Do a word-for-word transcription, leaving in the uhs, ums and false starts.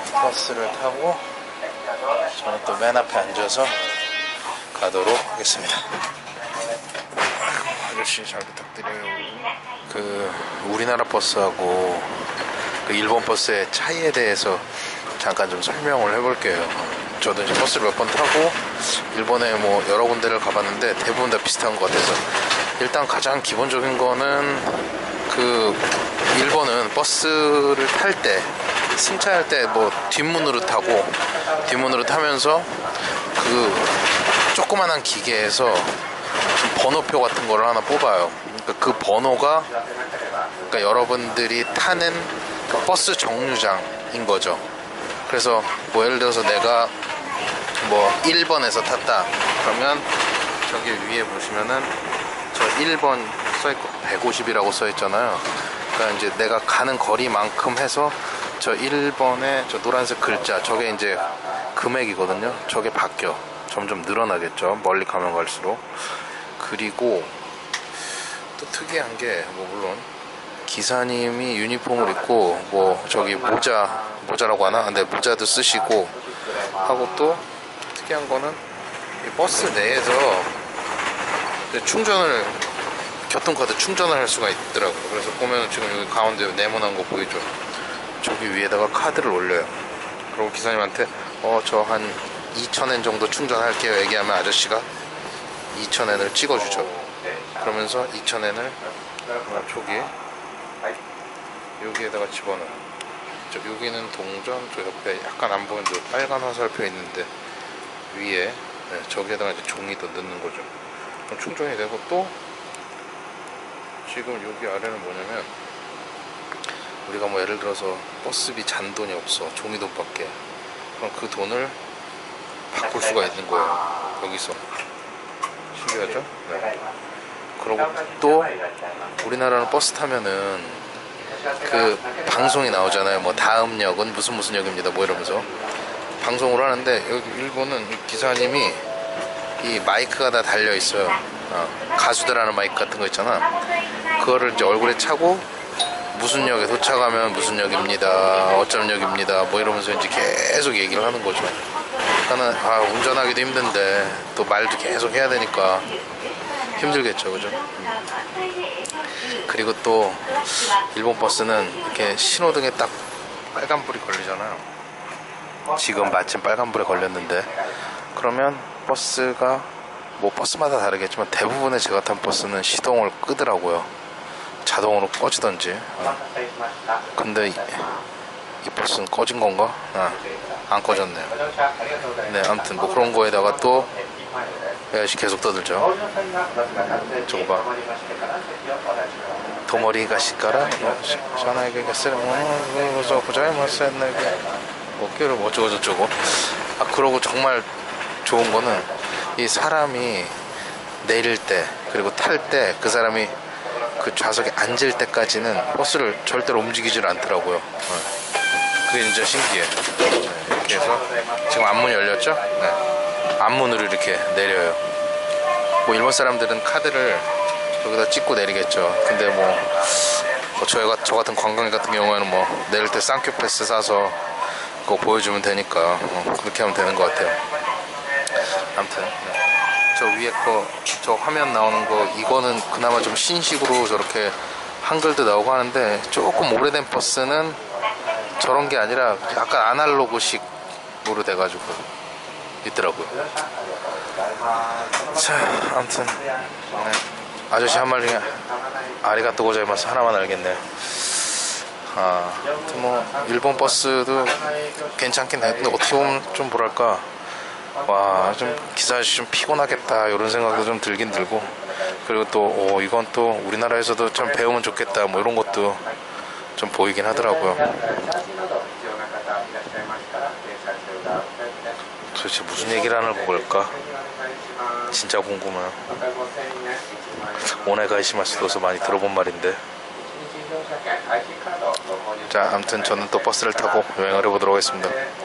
버스를 타고 저는 또 맨 앞에 앉아서 가도록 하겠습니다. 아저씨 잘 부탁드려요. 그 우리나라 버스하고 그 일본 버스의 차이에 대해서 잠깐 좀 설명을 해볼게요. 저도 이제 버스를 몇 번 타고 일본에 뭐 여러 군데를 가봤는데 대부분 다 비슷한 것 같아서, 일단 가장 기본적인 거는 그 일본은 버스를 탈 때, 승차할 때 뭐 뒷문으로 타고, 뒷문으로 타면서 그 조그만한 기계에서 번호표 같은 거를 하나 뽑아요. 그러니까 그 번호가 그러니까 여러분들이 타는 그 버스 정류장인 거죠. 그래서 뭐 예를 들어서 내가 뭐 일 번에서 탔다 그러면 저기 위에 보시면은 저 일 번 써있고 백오십이라고 써있잖아요. 그러니까 이제 내가 가는 거리만큼 해서 저 일 번에 저 노란색 글자, 저게 이제 금액이거든요. 저게 바뀌어. 점점 늘어나겠죠, 멀리 가면 갈수록. 그리고 또 특이한 게 뭐 물론 기사님이 유니폼을 입고 뭐 저기 모자 모자라고 하나? 근데 모자도 쓰시고 하고, 또 특이한 거는 이 버스 내에서 충전을, 교통카드 충전을 할 수가 있더라고요. 그래서 보면 지금 여기 가운데 네모난 거 보이죠? 저기 위에다가 카드를 올려요. 그리고 기사님한테 어 저 한 이천 엔 정도 충전할게요 얘기하면 아저씨가 이천 엔을 찍어주죠. 그러면서 이천 엔을 저기 여기에다가 집어넣어요. 저 여기는 동전, 저 옆에 약간 안 보이는 저 빨간 화살표 있는데 위에, 네, 저기에다가 이제 종이 더 넣는 거죠. 그럼 충전이 되고, 또 지금 여기 아래는 뭐냐면, 우리가 뭐 예를 들어서 버스비 잔돈이 없어, 종이돈밖에. 그럼 그 돈을 바꿀 수가 있는 거예요, 여기서. 신기하죠? 네. 그리고 또 우리나라는 버스 타면은 그 방송이 나오잖아요. 뭐 다음 역은 무슨 무슨 역입니다 뭐 이러면서 방송을 하는데, 여기 일본은 기사님이 이 마이크가 다 달려 있어요. 어, 가수들 하는 마이크 같은 거 있잖아. 그거를 이제 얼굴에 차고 무슨 역에 도착하면 무슨 역입니다, 어쩜 역입니다 뭐 이러면서 이제 계속 얘기를 하는 거죠. 그러니까는 아, 운전하기도 힘든데 또 말도 계속 해야 되니까 힘들겠죠, 그죠? 음. 그리고 또 일본 버스는 이렇게 신호등에 딱 빨간불이 걸리잖아요. 지금 마침 빨간불에 걸렸는데, 그러면 버스가 뭐 버스마다 다르겠지만 대부분의 제가 탄 버스는 시동을 끄더라고요. 자동으로 꺼지던지. 어. 근데 이, 이 버스는 꺼진 건가? 아, 안 꺼졌네요. 네, 아무튼 뭐 그런 거에다가 또 아저씨 계속 떠들죠. 저거 봐. 도머리가 시까라 샤나에게 쓰는 거서 고자이마스 했네. 어깨를 뭐 어쩌고 저쩌고. 아, 그러고 정말 좋은 거는 이 사람이 내릴 때 그리고 탈 때 그 사람이 그 좌석에 앉을 때까지는 버스를 절대로 움직이질 않더라고요. 그게 진짜 신기해. 이렇게 해서 지금 앞문이 열렸죠? 네. 앞문으로 이렇게 내려요. 뭐 일본 사람들은 카드를 여기다 찍고 내리겠죠. 근데 뭐, 뭐 저희가 저 같은 관광객 같은 경우에는 뭐 내릴 때 쌍큐 패스 사서 그거 보여주면 되니까 어, 그렇게 하면 되는 것 같아요. 아무튼 네. 저 위에 거, 저 화면 나오는 거, 이거는 그나마 좀 신식으로 저렇게 한글도 나오고 하는데, 조금 오래된 버스는 저런 게 아니라 약간 아날로그식으로 돼가지고 있더라고요. 자, 아무튼 네. 아저씨 한 말 중에 아리가또 고자이마스 하나만 알겠네요. 아, 아무튼 뭐 일본 버스도 괜찮긴 해. 근데 어떻게 보면 좀 뭐랄까, 와, 좀 기사 아저씨 좀 피곤하겠다 이런 생각도 좀 들긴 들고, 그리고 또 오, 이건 또 우리나라에서도 좀 배우면 좋겠다 뭐 이런 것도 좀 보이긴 하더라고요. 도대체 무슨 얘기를 하는 걸까? 진짜 궁금해요. 오네가이시마스도서 많이 들어본 말인데. 자, 아무튼 저는 또 버스를 타고 여행을 해보도록 하겠습니다.